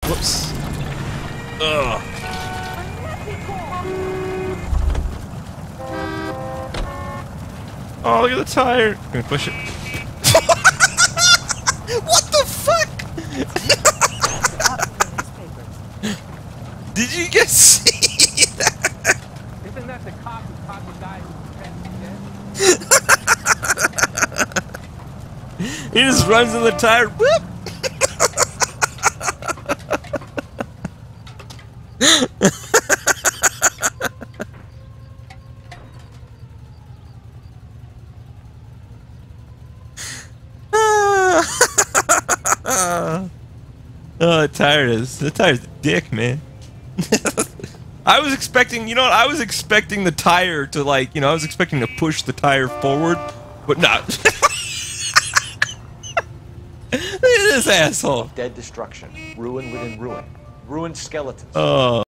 Whoops. Ugh. Oh, look at the tire. Can we push it? What the fuck? Did you guys see that? Isn't that the cop who caught the guy who dead? He just runs in the tire. Whoop! Oh, the tire's a dick, man. I was expecting, you know what, I was expecting the tire to, like, you know, I was expecting to push the tire forward, but not. Look at this asshole. Dead destruction. Ruin within ruin. Ruined skeletons. Oh.